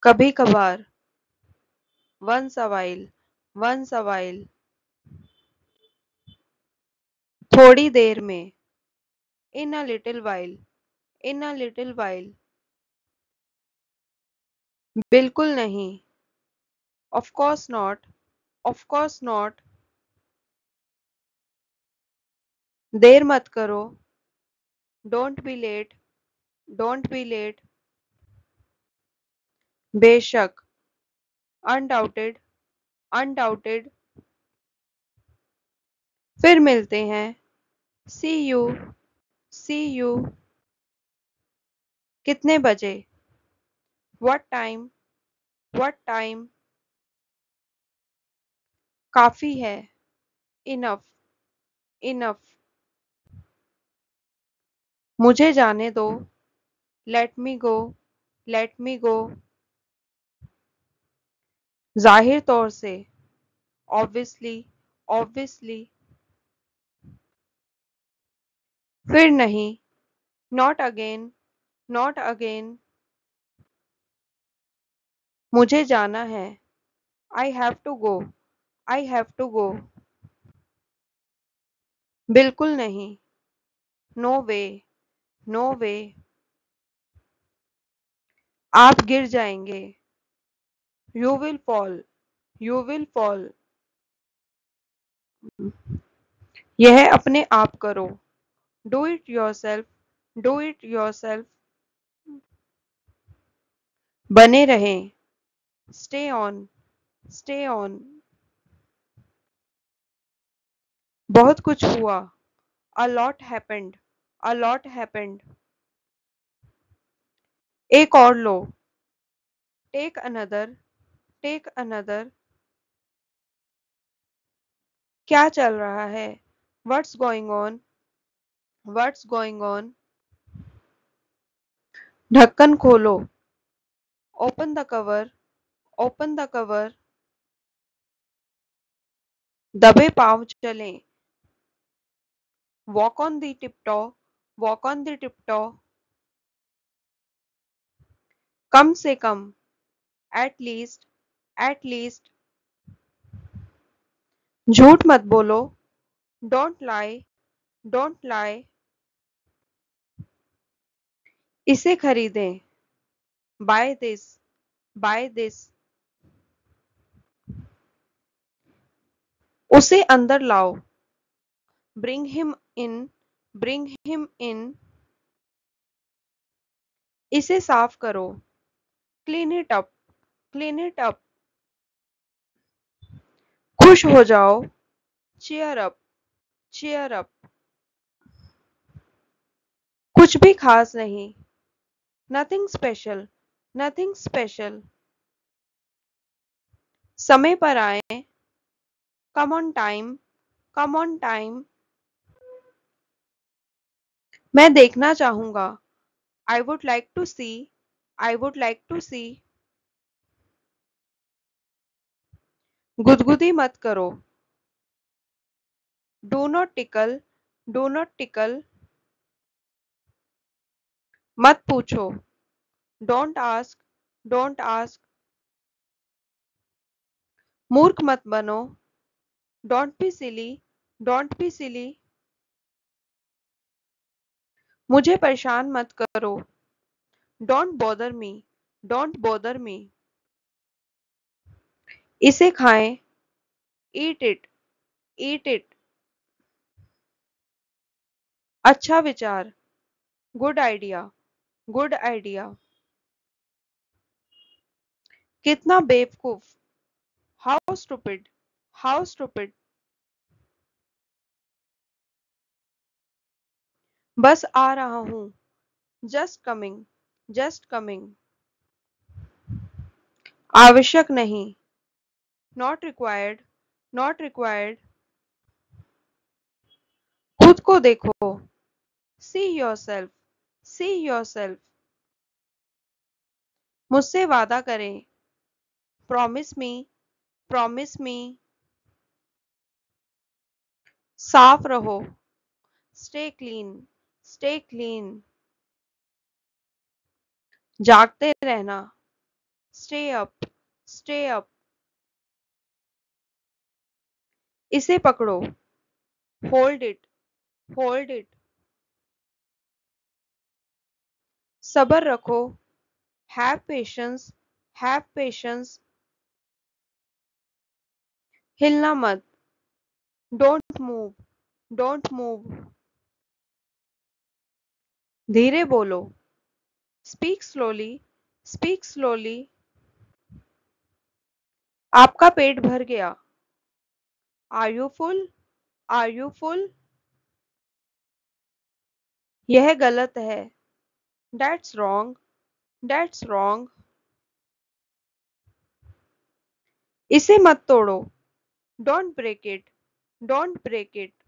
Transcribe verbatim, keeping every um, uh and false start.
कभी कभार, once a while, once a while, थोड़ी देर में, in a little while, in a little while, बिल्कुल नहीं, of course not, of course not, देर मत करो, don't be late, don't be late, बेशक, undoubted, undoubted, फिर मिलते हैं, see you, see you, कितने बजे, what time, what time, काफी है, enough, enough, मुझे जाने दो, let me go, let me go, जाहिर तौर से, obviously, obviously, फिर नहीं, not again, not again, मुझे जाना है, I have to go, I have to go, बिल्कुल नहीं, no way, no way, आप गिर जाएंगे, you will fall, you will fall, यह अपने आप करो, do it yourself, do it yourself, बने रहें, stay on, stay on, बहुत कुछ हुआ, a lot happened, a lot happened, एक और लो, take another, take another, क्या चल रहा है, what's going on, what's going on, ढक्कन खोलो, open the cover, open the cover, दबे पाँव चलें, walk on the tiptoe, walk on the tiptoe, कम से कम, at least, at least, झूठ मत बोलो, don't lie, don't lie, इसे खरीदें, buy this, buy this, उसे अंदर लाओ, bring him in, bring him in, इसे साफ करो, clean it up, clean it up, खुश हो जाओ, cheer up, cheer up, कुछ भी खास नहीं, nothing special, nothing special, समय पर आए, come on time, come on time, मैं देखना चाहूंगा, I would like to see, I would like to see, गुदगुदी मत करो, do not tickle, do not tickle, मत पूछो, don't ask, don't ask, मूर्ख मत बनो, don't be silly, don't be silly, मुझे परेशान मत करो, don't bother me, don't bother me, इसे खाएं, eat it, eat it, अच्छा विचार, good idea, good idea, कितना बेवकूफ, how stupid, how stupid, बस आ रहा हूँ, just coming, just coming, आवश्यक नहीं, not required, not required, खुद को देखो, see yourself, see yourself, मुझसे वादा करें, promise me, promise me, साफ रहो, stay clean, stay clean, जागते रहना, स्टे अप, स्टे अप। इसे पकड़ो, होल्ड इट, होल्ड इट। सब्र रखो, हैव पेशेंस, हैव पेशेंस। हिलना मत, डोंट मूव, डोंट मूव। धीरे बोलो, स्पीक स्लोली, स्पीक स्लोली। आपका पेट भर गया, are you full, are you full. यह गलत है, दैट्स रॉन्ग, दैट्स रॉन्ग। इसे मत तोड़ो, don't break it, don't break it.